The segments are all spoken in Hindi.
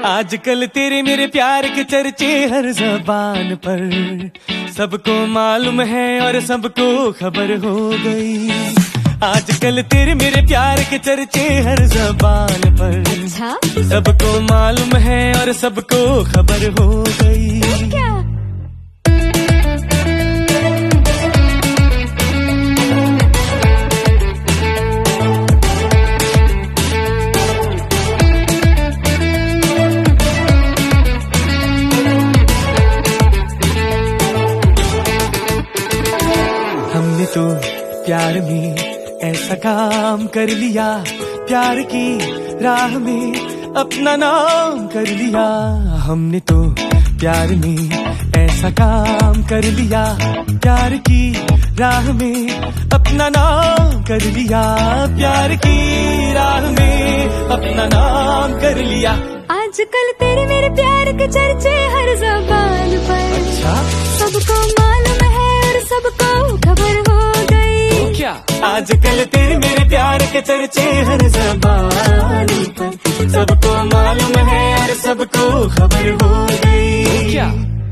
आजकल तेरे मेरे प्यार के चर्चे हर ज़बान पर, सबको मालूम है और सबको खबर हो गई। आजकल तेरे मेरे प्यार के चर्चे हर ज़बान पर, अच्छा? सबको मालूम है और सबको खबर हो गई। क्या? हमने तो प्यार में ऐसा काम कर लिया, प्यार की राह में अपना नाम कर लिया। हमने तो प्यार में ऐसा काम कर लिया, प्यार की राह में अपना नाम कर लिया, प्यार की राह में अपना नाम कर लिया। आजकल तेरे मेरे प्यार के चर्चे हर ज़बान पर, अच्छा? सबको मालूम है और सबको खबर हो गई। तो क्या? आजकल तेरे मेरे प्यार के चर्चे हर ज़बान पर, सबको मालूम है और सबको खबर हो गई। तो क्या?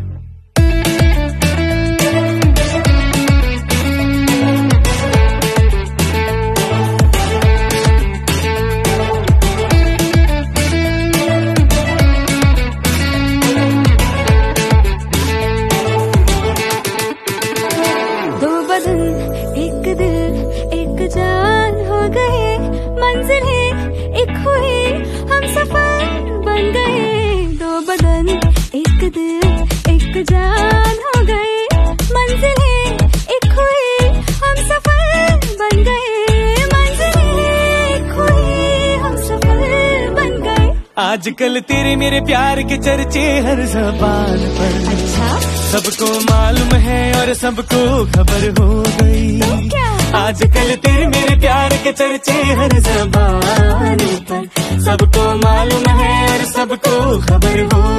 दो बदन एक दिल एक जान हो गए, मंजिल है एक हुई हम सफर बन गए। दो बदन एक दिल एक जान हो गए, मंजिल है एक हुई हम सफर बन गए, मंजिल है एक हुई हम सफर बन गए। आजकल तेरे मेरे प्यार के चर्चे हर ज़बान पर, अच्छा? सबको मालूम है और सबको खबर हो गई। तो क्या? आजकल तेरे मेरे प्यार के चर्चे हर ज़बान पर, सबको मालूम है और सबको खबर हो